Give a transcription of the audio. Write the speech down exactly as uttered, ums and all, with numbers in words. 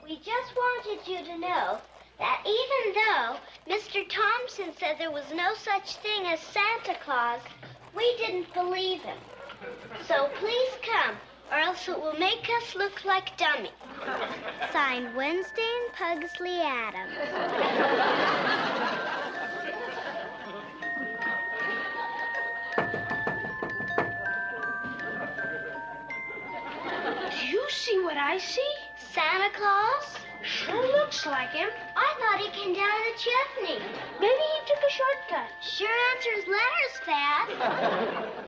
We just wanted you to know that even though Mister Thompson said there was no such thing as Santa Claus, we didn't believe him. So please come, or else it will make us look like dummies. Signed, Wednesday and Pugsley, Addams. Do you see what I see? Santa Claus? Sure looks like him. I thought he came down the chimney. Maybe he took a shortcut. Sure answers letters fast.